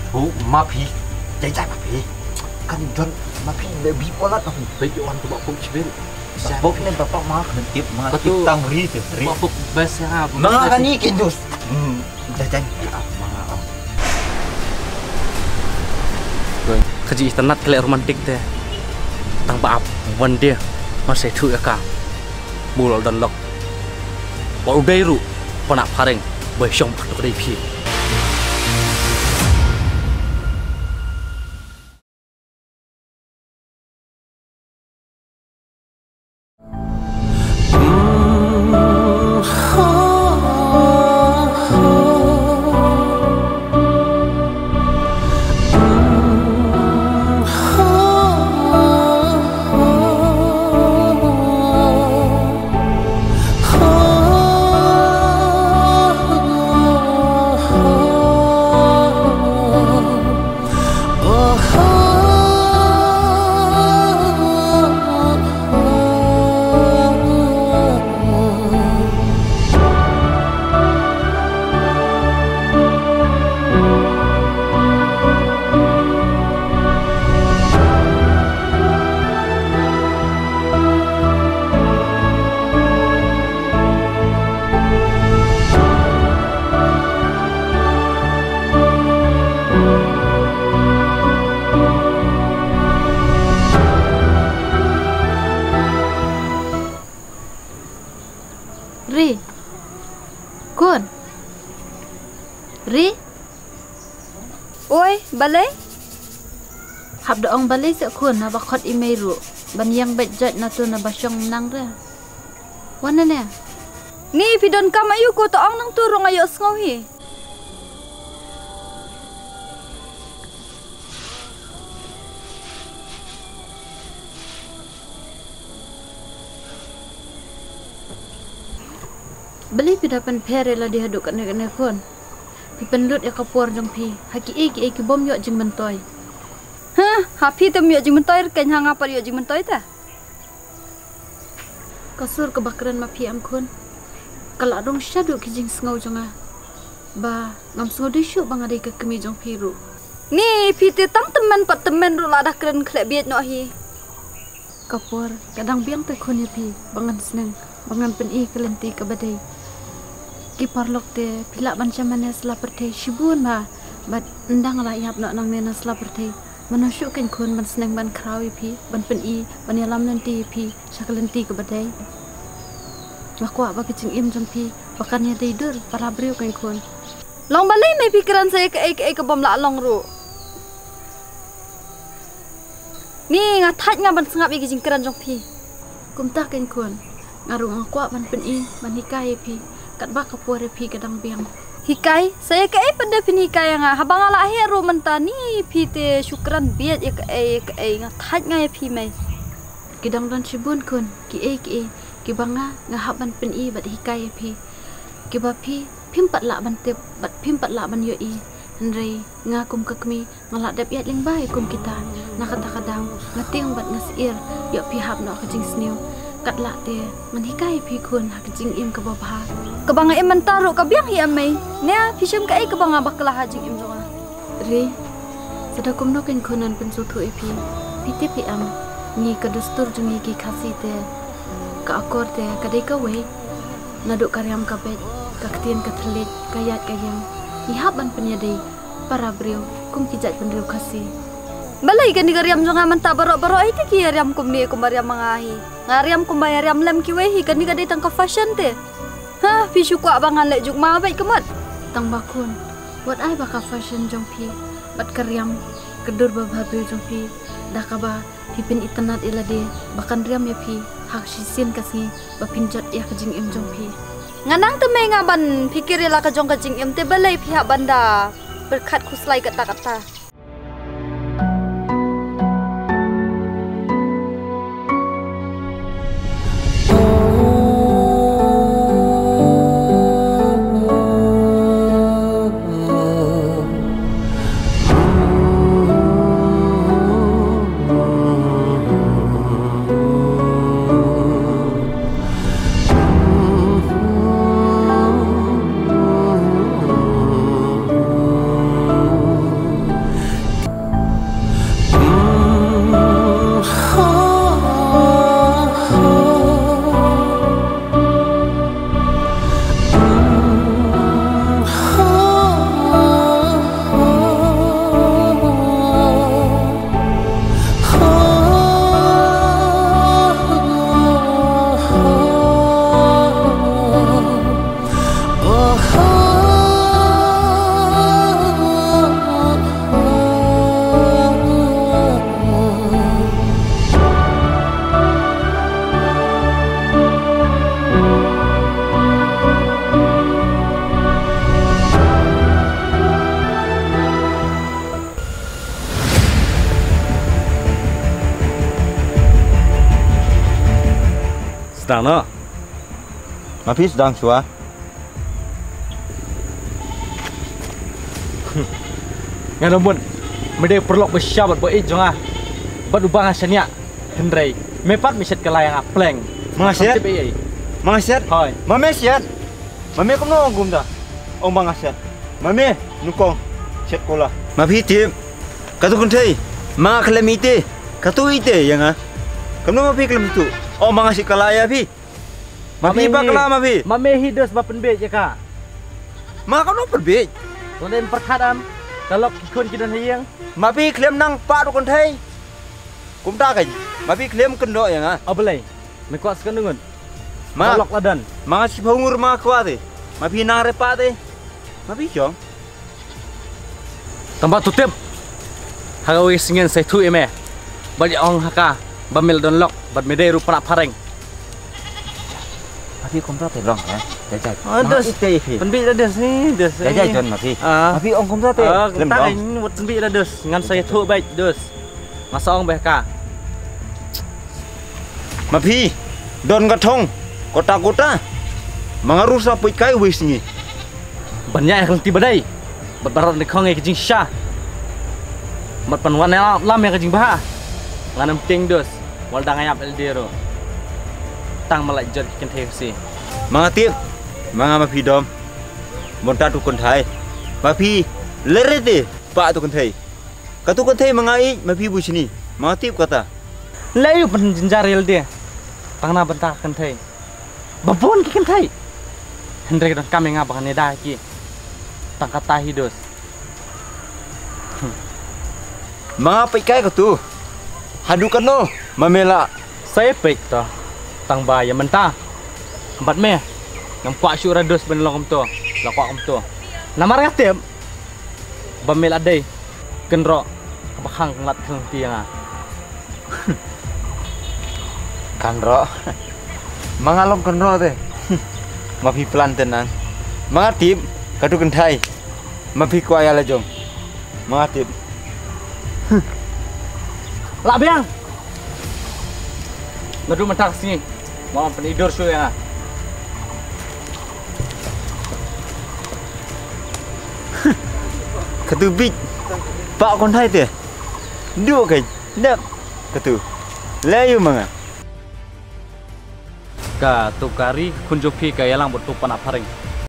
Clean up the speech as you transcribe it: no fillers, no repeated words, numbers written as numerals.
Bu, mapi, jajah mapi. Kan John, mapi baby polat mapi. Baby on tu bapak cibir. Bapak ni bapak mah mentip tang ri tu. Bapak besar. Nah kan ni kindus. Jajah. Rồi, kerja internet kelihatan romantik deh. Tang baap, wan dia masih tu ya kang. Mulai dan lok. Baru dairu, panak pareng, bersyong pakto kedai pi. Ri, Kun, Ri, oi, balai? hab doong balai se Kun na bakot email ru, ban yang bejat na tu na basyong nang re. Wana ne? Ni pidon kam ayu ko toong nang turong ayo sngaw hi. Beli pidapan pere la dihaduk kene kene Kun. Pi penlut ya kapur jong pi, haki ki bom yo jing mentoy. Hah, hapi tem yo jing mentoy ken hang apa yo jing mentoy ta? Kasur kebakaran ma pi am Kun. Kala dong syadu ki jing sngaw jonga. Ba, ngam sngaw di syuk bang adai ke kemi jong pi ru. Ni pi te tang temen pat temen ru la dah keren klek biet no hi. Kapur, kadang biang te Kun ya pi, bangan seneng, bangan pen i kelenti ke badai. Ki parlok te pilak bancam mana sela pertai shibun ma bat endang la yap nak nang nena sela pertai manusuk kan Kun ban seneng ban krawi pi ban pen i ban yalam nanti pi sakalenti ke badai makwa ba kicing im jong pi bakannya tidur para brio kan Kun Long balai mai pikiran saya ke bom la long ru. Ni ngatat ngaban sengap iki jingkeran jong pi. kumta kan Kun ngarung makwa ban pen i ban hikai pi kat ba kapur pi kadang biang Hikai, saya ke pada pin hikai nga habang ala akhir ru mentani pi te syukran biat ya ke ngatat nga ya pi mai. Kidang dan shibun Kun ki banga ngahap ban pen i bat hikai pi ki ba pi pimpat la ban tip bat pimpat la ban yo i Andre nga kum kakmi ngalak dap yat ling bai kum kita nakata kadang ngating bat ngasir yo pi hap no kajing sniu kat la te manhikai pi Kun ha kajing im ka babha Kebanga im mentaro ka biang hi amai. Nya pisem ka kebanga bakla hajing im zonga. re sada kum no ken Kunan pensu thu pi tip pi am ni ka dustur jungi ki khasi te ka akor te kadai ka we naduk karyam ka bet ka ktien ka thlit ka yat ka yang ni hap ban penyadai para brio kum kijat pendriu khasi Balai kan digariam zonga menta barok-barok itu ki ariam kum ni kum ariam mangahi. Ngariam kum bayariam lem ki wehi kan digadai tang ka fashion te. Hah, pi syukwa bangan lek juk ma baik kemat. tang bakun buat ai baka fashion jong pi bat karyam kedur babhabil jong pi dah kaba pipin itanat ilade bakan riam ya pi hak sisin kasi bapinjat ya kajing im jong pi Nganang temai ngaban pikir ila ka jong ka jing im te balai pihak banda berkat kuslai kata-kata. sedang no. Ma phi sedang sua. Ngano mun mede perlok besyabat bo ijong bad ubang asanya hendrai mepat miset kelayang pleng Mangasiat. ai Mangasiat. hoi Mame siat. Mame kom no gum da. Ong mangasiat. Mame nukong siat kola. Ma phi tim. Katu kun thei. Ma khlem ite. Katu ite yang Kam no ma phi khlem tu. Ong mangasi kalaya phi. Ma phi ba kala ma phi. mame hidos bapen be ya ka Ma kam no perbe. Tunden perkhadam kalau kun kidan hiang Ma phi khlem nang pa du kun thei. Kum ta kai. Ma phi khlem kun do yang abelai me kuat sekan dengan Ma lok ladan Mangasi phungur ma kwa de. Ma phi nang re pa de. Ma phi chong. tempat tutip hagawi singen sai thu eme bali ong haka bamil don lok bad mede ru para pareng Ma phi kom ta te long ha. Jai. Des Ite phi. penbi dah des ni des Jai jon ma phi. ah Ma phi ong kom ta te. Lem tak dong. ini wat penbi dah des ngan sai thu baik des masa ong beh ka Ma phi don gathong kota-kota. Mangarusa pui kai wis ni. banyak yang tiba dai bad barat ni khong ke jing sha mat pan wan lam ya ke jing bah nganam ting des wal dang ayap el dero tang malai jot ken the si Manga tip. Manga ma phi dom. Mon ta tu kon thai. Ma phi lere de pa tu kon thai. Ka tu kon thai manga i ma phi bu chini. Manga tip kata. layu pan jinjaril dia tangna banta kan thai babon ki kan thai hendrek don kami ngapa kan da ki tang kata hidos Manga pai kai ka tu. Hadukan no. Mamela. saya pek to tang ba ya menta empat me ngam kwa syu rados ben long to la kwa to namar ngatem bamel adai kenro bakhang lat khang tianga Kanro. Manga long kanro de. Ma phi plan tenang. Manga tip ka tu kon thai. Ma phi kwa ya la jong. Manga tip. la biang ngadu mentak sini mau penidur syu ya Ka tu big. Pa kon thai te. Du kai. Dep. Ka tu. Layu manga. ka tukari kunjopi ka yalang botu pana paring